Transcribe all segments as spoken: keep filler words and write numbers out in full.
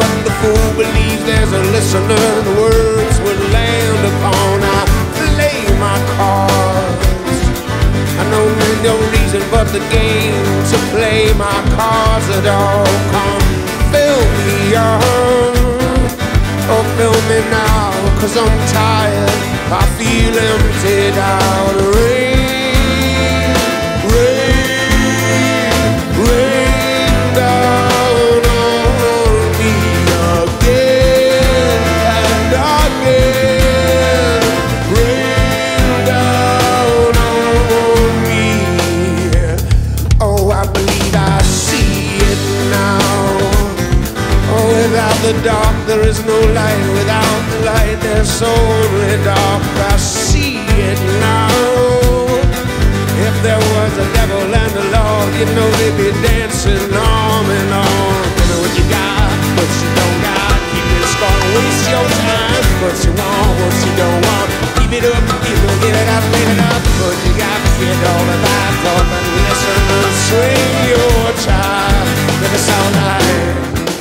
but the fool believes there's a listener. The words would land upon. I play my cards. I know no reason but the game to play my cards at all. Come fill me up, oh fill me now, 'cause I'm tired, I feel emptied out. Rain, rain, rain down on me again and again. Rain down on me. Oh, I believe I see it now. Oh, without the dark there is no light. Without the light there's only dark. I see it now. If there was a devil and a Lord, you know they'd be dancing arm in arm. You know what you got, what you don't got. Keep it strong, waste your time. What you want, what you don't want. Keep it up, keep it, get it up, get it up. What you got, get all of that. Lord, and listen and swing your child. Let us all night.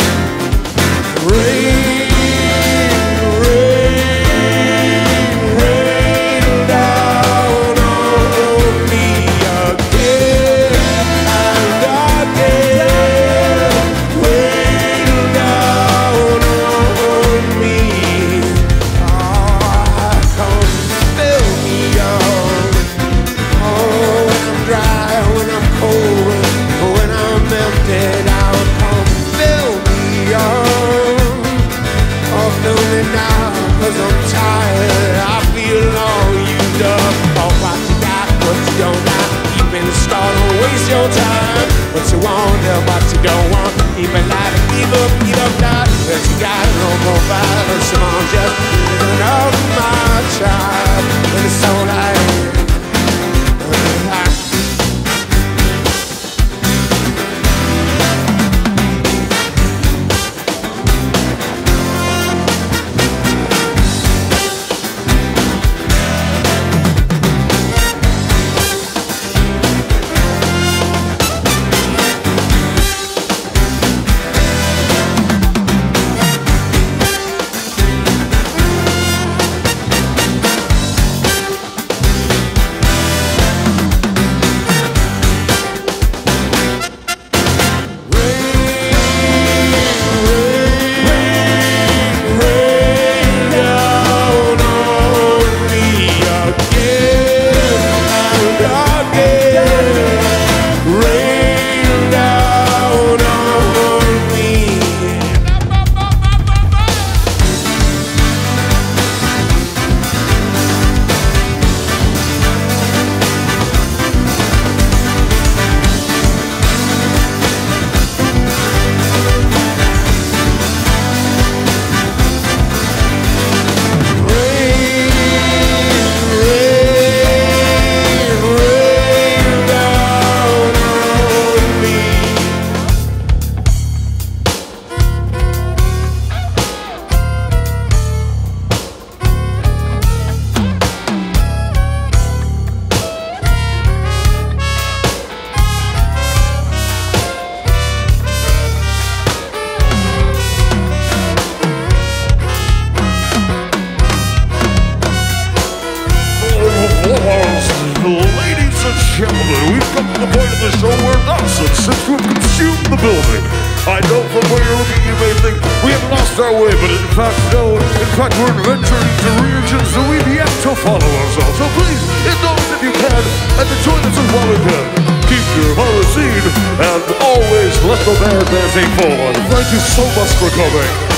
Rain, rain, rain down on me again and again. Rain down on me. Oh, come fill me up. Oh, when I'm dry, when I'm cold, when I'm emptied out, come fill me up. Oh, fill me now, 'cause I'm tired, I feel all used up. Oh, what you got, what you don't got. Keep it start, don't waste your time. What you want, yeah, what you don't want. Keep it light, keep up, keep up that. What you got, no more violence. Come on, just living up my child. When it's all right. Gentlemen, we've come to the point of the show where nonsense seems to have consumed the building. I know from where you're looking you may think we have lost our way, but in fact, no. In fact, we're adventuring into regions that we've yet to follow ourselves. So please, indulge if you can, and enjoy this as well as you can. Keep your heart seen, and always let the band dancing forward. Thank you so much for coming.